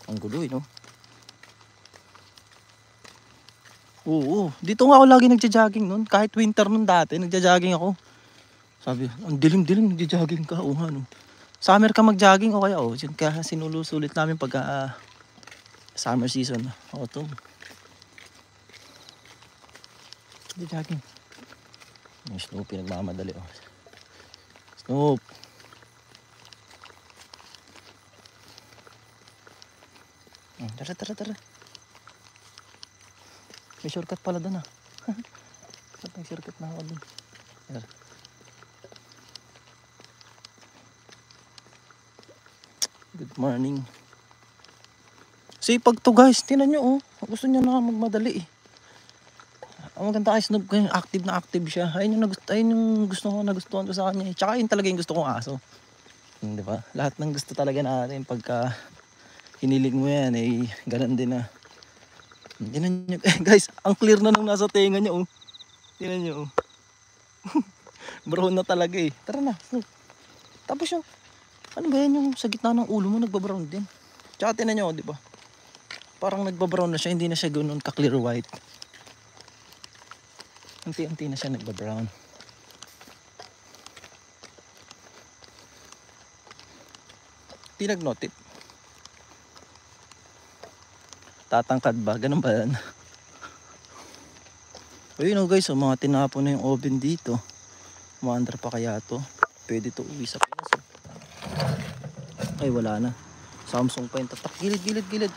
Ang gulo no? Oo, dito nga ako lagi nagja-jogging noon. Kahit winter noon dati, nagja-jogging ako. Sabi, ang dilim-dilim, nagja-jogging ka. Oo nga no. Summer ka mag-jogging o kaya kaya sinulusulit namin pag summer season. Autumn. Nagja-jogging. Yung Snoopy nagmamadali Snoop. Tara. May shortcut pala doon May shortcut na ako doon. Good morning. Sipag to guys, tinan nyo gusto niya na magmadali Ang maganda kay Snoop, active na active siya. Ayun yung nagustuhan ko sa kanya Tsaka yun talaga yung gusto kong aso. Di ba? Lahat ng gusto talaga natin pagka hinilig mo yan ganun din Tinan nyo guys, ang clear na nung nasa tenga niya Tinan nyo brown na talaga Tara na Snoop. Tapos yung ano ba yan yung sa gitna ng ulo mo nagbabrown din. Tsaka tinan nyo di ba? Parang nagbabrown na siya, hindi na siya ganoon ka clear white. Unti-unti na siya nagbabrown. Di nagnotit. Tatangkad ba? Ganun ba yan? Ayun guys, mga tinapon na yung oven dito. Maandar pa kaya to. Pwede to uwi sa Pinas Ay wala na. Samsung pa yung tatak. Gilid.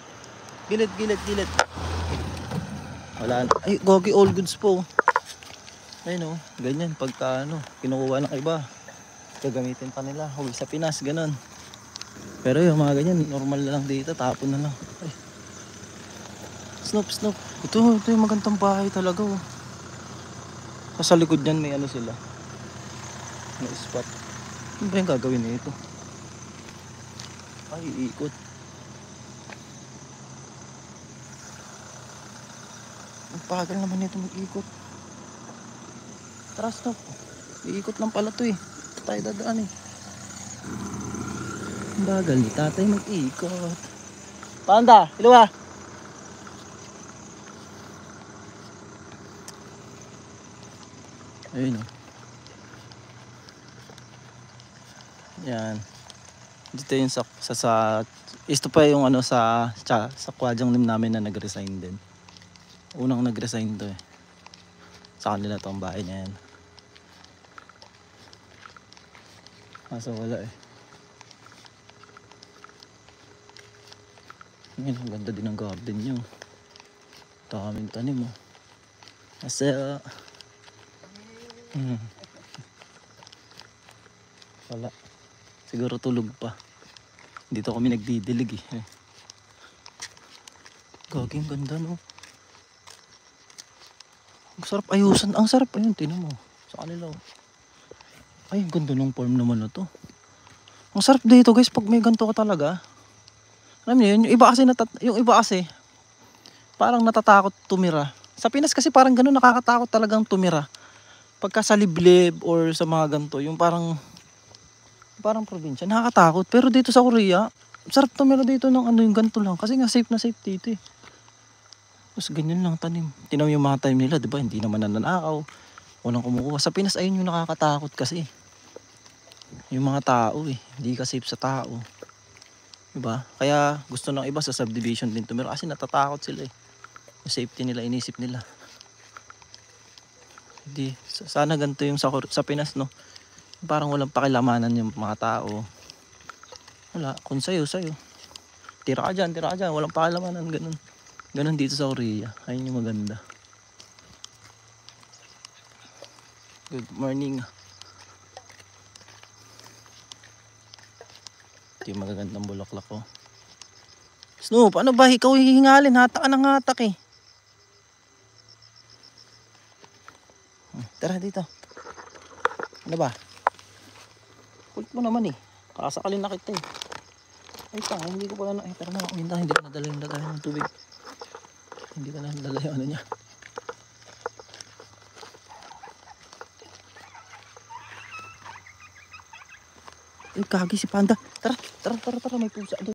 Wala na. Ay gogi all goods po. Ayun ganyan pagka kinukuha ng iba. Gagamitin pa nila. Uwi sa Pinas, ganun. Pero yung mga ganyan, normal na lang dito. Tapon na lang. Ay. Snoop. Ito yung magandang bahay talaga Sa likod niyan may sila. May spot. Ano ba yung gagawin nito? Ay, iikot. Ang pagal naman nito mag-ikot. Tara Snoop. Iikot lang pala to Ito tayo dadaan Ang bagal ni tatay mag-ikot. Panda, hilawa. Ayun Yan. Dito yung ito pa yung sa kwadyang nim namin na nag-resign din. Unang nag-resign to Sa kanila tong bahay na yan. Kaso wala Ngayon, ang ganda din ng garden nyo. Daming tanim Kasi wala. Siguro tulog pa. Dito kami nagdidilig Gaging ganda Ang sarap ayusan. Ang sarap ayun. Tinan mo. Sa kanila Ay, ang ganda ng farm naman to. Ang sarap dito guys pag may ganito ka talaga. Alam niyo yun, yung iba kasi parang natatakot tumira. Sa Pinas kasi parang ganun, nakakatakot talagang tumira. Pagka sa liblib or sa mga ganito, yung parang probinsya, nakakatakot. Pero dito sa Korea, sarap tumira dito ng yung ganito lang. Kasi nga safe na safe dito Tapos ganyan lang tanim. Tinaw yung mga time nila, di ba? Hindi naman nananakaw. Walang kumukuha. Sa Pinas ayun yung nakakatakot kasi. Yung mga tao hindi ka safe sa tao. Diba? Kaya gusto ng iba sa subdivision din tumira kasi natatakot sila Yung safety nila, inisip nila. Hindi, sana ganito yung sa Pinas Parang walang pakilamanan yung mga tao. Wala, kung sayo. Tira ka dyan, walang pakilamanan, ganun. Ganun dito sa Korea. Ayun yung maganda. Good morning. Ito yung magagandang bulaklak Snoop, ano ba? Ikaw hihingalin. Hatak ka ng hatak Tara dito. Ano ba? Kulit mo naman Kakasakalin na kita Ay hindi ko pala tara na. Hindi ko nadala yung lagayan ng tubig. Hindi ko nadala yung niya. Kagi si Panda. Tara, may pusa doon.